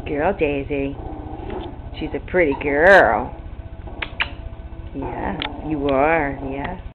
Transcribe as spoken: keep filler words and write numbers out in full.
girl, Daisy. She's a pretty girl. Yeah, you are, yeah.